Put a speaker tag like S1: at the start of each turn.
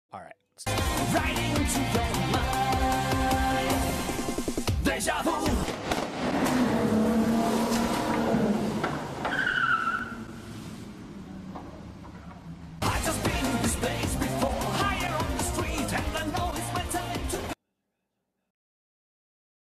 S1: All right.
S2: Right into your mind. Deja vu.